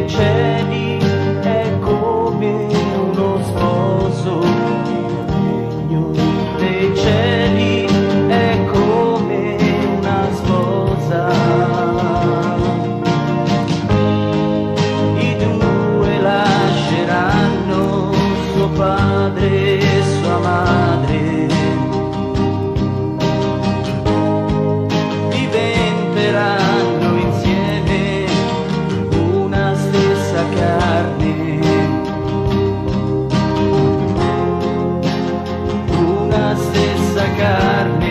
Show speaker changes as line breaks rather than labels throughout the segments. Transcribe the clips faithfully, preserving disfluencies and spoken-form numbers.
cieli è come uno sposo, il regno dei cieli è come una sposa. I due lasceranno suo padre e sua madre, diventeranno insieme una stessa carne, una stessa carne.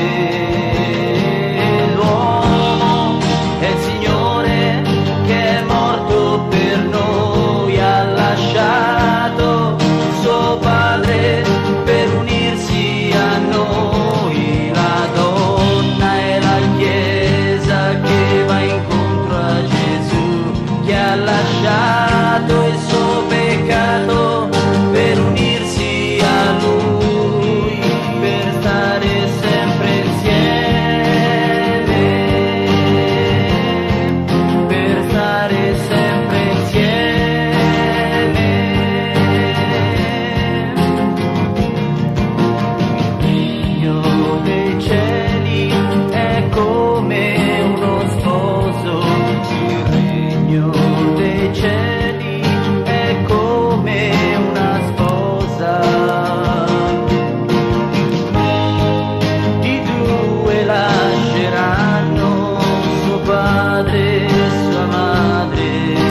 L'uomo è il Signore che è morto per noi, ha lasciato suo padre per unirsi a noi. La donna è la Chiesa che va incontro a Gesù, che ha lasciato il suo peccato per unirsi a Lui, per stare sempre insieme, per stare sempre insieme. Il regno dei cieli è come uno sposo, il regno dei cieli è come una sposa. I due lasceranno suo padre e sua madre,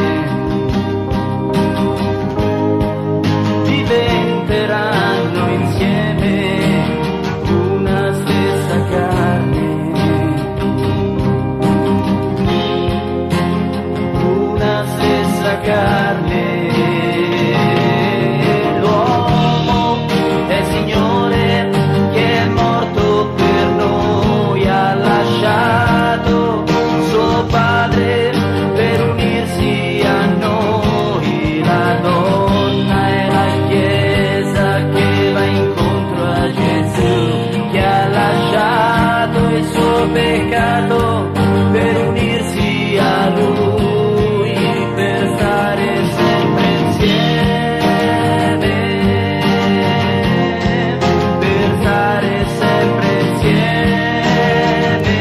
diventeranno insieme una stessa carne, una stessa carne. L'uomo è il Signore che è morto per noi, ha lasciato suo padre per unirsi a noi. La donna è la Chiesa che va incontro a Gesù, che ha lasciato il suo peccato per unirsi a Lui, per stare sempre insieme, per stare sempre insieme.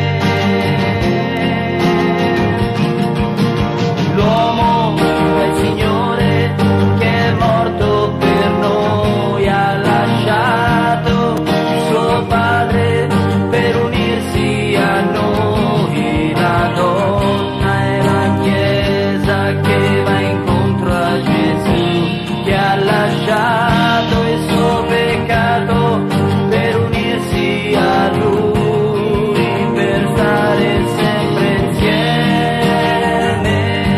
L'uomo è il Signore che è morto per noi, ha lasciato suo padre per unirsi a noi. La donna è la Chiesa che va incontro a Gesù, che ha lasciato il suo peccato per unirsi a Lui, per stare sempre insieme,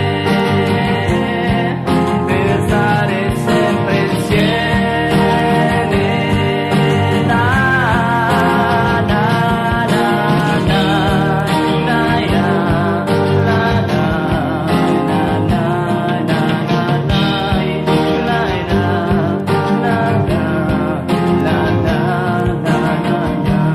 per stare sempre insieme. Na, na, na, na, na, ya. La, na, na, na, na, na, na, la, na, na, na, la, na, na, na, na.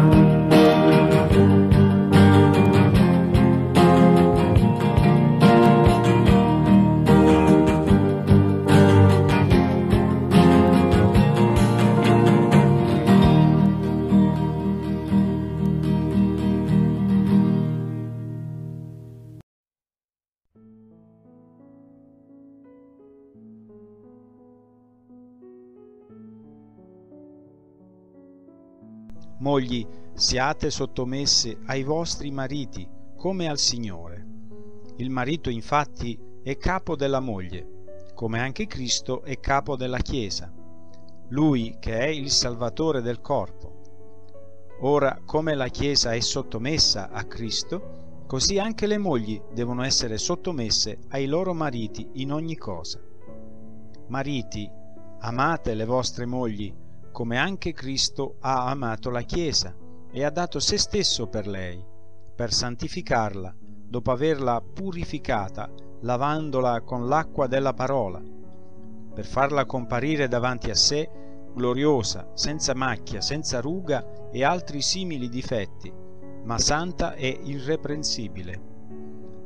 Mogli, siate sottomesse ai vostri mariti come al Signore. Il marito infatti è capo della moglie, come anche Cristo è capo della Chiesa, Lui che è il Salvatore del corpo. Ora, come la Chiesa è sottomessa a Cristo, così anche le mogli devono essere sottomesse ai loro mariti in ogni cosa. Mariti, amate le vostre mogli, come anche Cristo ha amato la Chiesa e ha dato se stesso per lei, per santificarla, dopo averla purificata, lavandola con l'acqua della parola, per farla comparire davanti a sé gloriosa, senza macchia, senza ruga e altri simili difetti, ma santa e irreprensibile.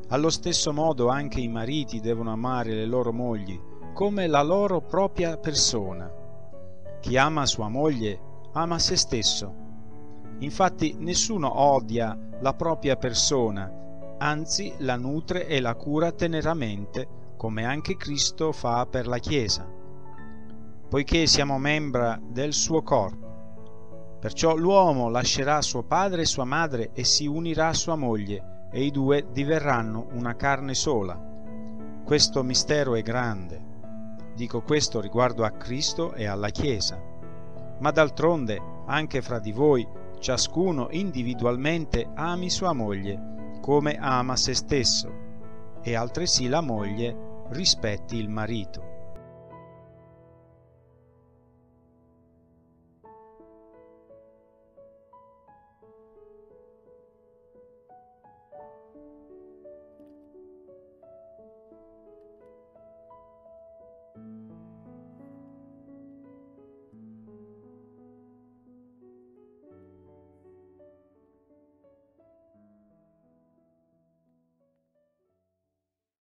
Allo stesso modo anche i mariti devono amare le loro mogli come la loro propria persona. Chi ama sua moglie ama se stesso. Infatti nessuno odia la propria persona, anzi la nutre e la cura teneramente, come anche Cristo fa per la Chiesa, poiché siamo membra del suo corpo. Perciò l'uomo lascerà suo padre e sua madre e si unirà a sua moglie, e i due diverranno una carne sola. Questo mistero è grande. Dico questo riguardo a Cristo e alla Chiesa. Ma d'altronde, anche fra di voi, ciascuno individualmente ami sua moglie, come ama se stesso, e altresì la moglie rispetti il marito.